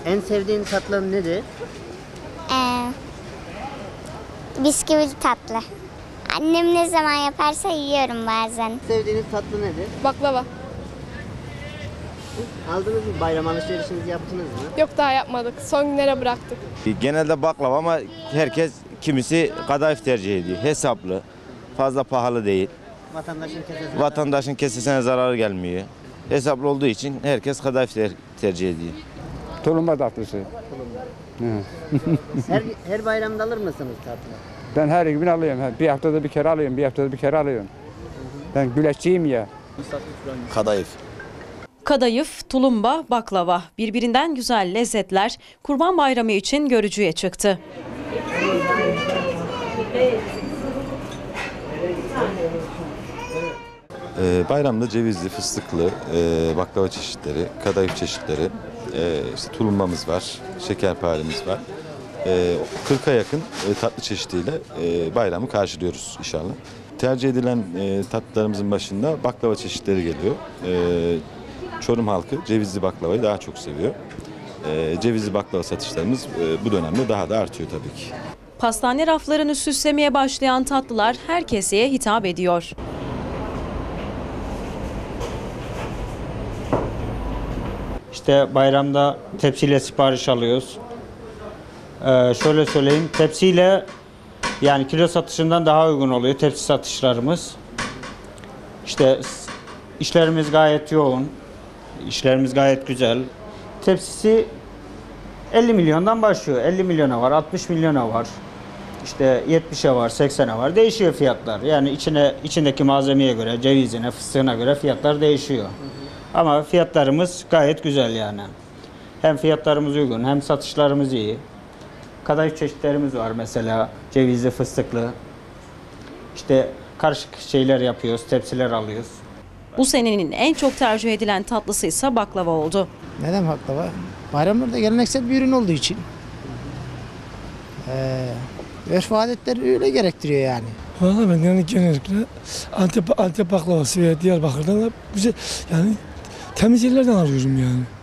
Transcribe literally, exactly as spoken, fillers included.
En sevdiğin tatlı nedir? Ee, bisküvili tatlı. Annem ne zaman yaparsa yiyorum bazen. Sevdiğiniz tatlı nedir? Baklava. Aldınız mı? Bayram alışverişinizi yaptınız mı? Yok, daha yapmadık. Son günlere bıraktık. Genelde baklava ama herkes, kimisi kadayıf tercih ediyor. Hesaplı, fazla pahalı değil. Vatandaşın kesesine. Vatandaşın kesesine zararı gelmiyor. Hesaplı olduğu için herkes kadayıf ter- tercih ediyor. Tulumba tatlısı. Her, her bayramda alır mısınız tatlı? Ben her gün alıyorum. Bir haftada bir kere alıyorum, bir haftada bir kere alıyorum. Ben güleççiyim ya. Kadayıf. Kadayıf, tulumba, baklava birbirinden güzel lezzetler Kurban Bayramı için görücüye çıktı. Ee, bayramda cevizli, fıstıklı, e, baklava çeşitleri, kadayıf çeşitleri, e, işte tulumbamız var, şekerparemiz var. E, kırka yakın e, tatlı çeşidiyle e, bayramı karşılıyoruz inşallah. Tercih edilen e, tatlılarımızın başında baklava çeşitleri geliyor. E, Çorum halkı cevizli baklavayı daha çok seviyor. E, cevizli baklava satışlarımız e, bu dönemde daha da artıyor tabii ki. Pastane raflarını süslemeye başlayan tatlılar her keseye hitap ediyor. İşte bayramda tepsiyle sipariş alıyoruz. Ee, şöyle söyleyeyim, tepsiyle yani kilo satışından daha uygun oluyor tepsi satışlarımız. İşte işlerimiz gayet yoğun, işlerimiz gayet güzel. Tepsisi elli milyondan başlıyor. elli milyona var, altmış milyona var. İşte yetmişe var, seksene var. Değişiyor fiyatlar. Yani içine içindeki malzemeye göre, cevizine, fıstığına göre fiyatlar değişiyor. Ama fiyatlarımız gayet güzel yani. Hem fiyatlarımız uygun, hem satışlarımız iyi. Kadayıf çeşitlerimiz var mesela, cevizli, fıstıklı. İşte karışık şeyler yapıyoruz, tepsiler alıyoruz. Bu senenin en çok tercih edilen tatlısı ise baklava oldu. Neden baklava? Bayramlarda geleneksel bir ürün olduğu için. Ee, örf ve adetler öyle gerektiriyor yani. Valla ben yani genellikle Antep, Antep baklavası veya Diyarbakır'dan da güzel, yani temiz yerlerden alıyorum yani.